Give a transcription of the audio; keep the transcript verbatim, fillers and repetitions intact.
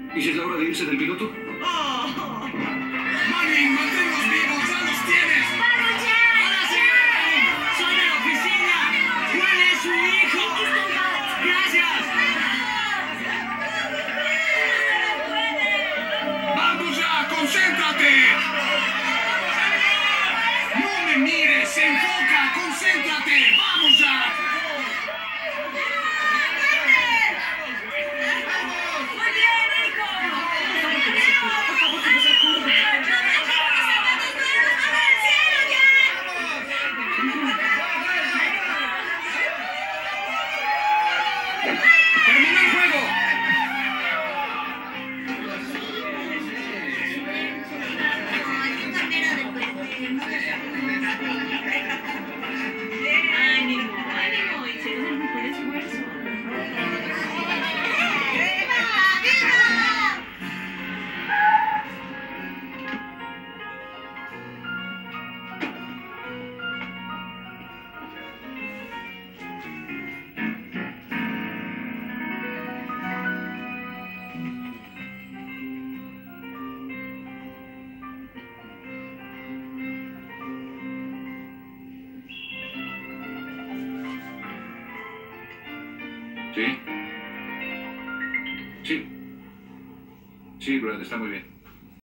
¿Y si es la hora de irse del piloto? ¡Oh! ¡Manning, manténlos vivos! ¡Ya los tienes! ¡Vamos ya! ¡Ahora sí! ¡Soy de la oficina! ¿Cuál es su hijo? ¡Gracias! ¡Vamos ya! ¡Concéntrate! ¡No me mires! ¡Enfoca! ¡Concéntrate! ¡Vamos ya! ¡Termina el juego! Ánimo, ánimo, hicieron el mejor esfuerzo. ¿Sí? Sí. Sí, Brad, está muy bien.